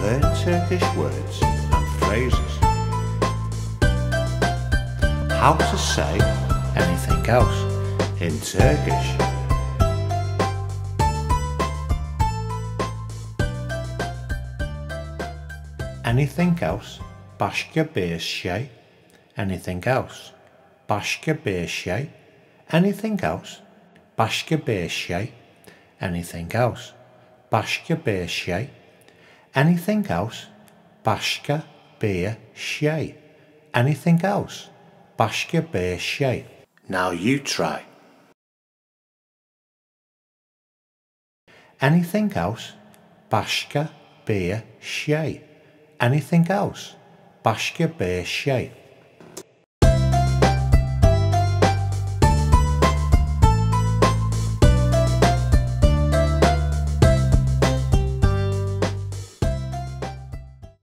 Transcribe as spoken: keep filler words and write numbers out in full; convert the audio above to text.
learn Turkish words and phrases. How to say anything else in Turkish. Anything else, başka bir şey. Anything else, başka bir şey. Anything else, başka bir şey. Anything else, başka bir şey. Anything else, başka bir şey. Anything else, başka bir şey. Now you try. Anything else, başka bir şey. Anything else, başka bir şey.